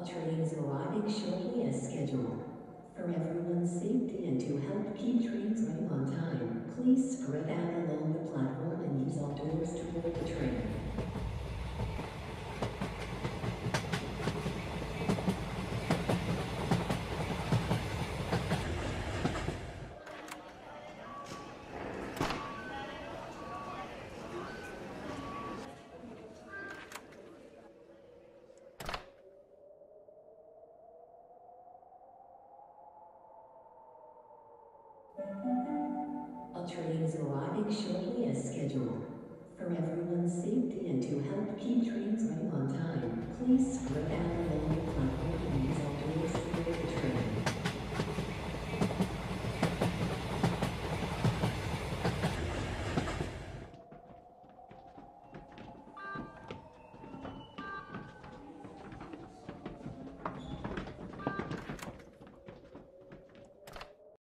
All trains arriving shortly as scheduled. For everyone's safety and to help keep trains running on time, please spread out along the platform and use all doors to board the train. All trains arriving shortly as scheduled. For everyone's safety and to help keep trains running on time, please spread out along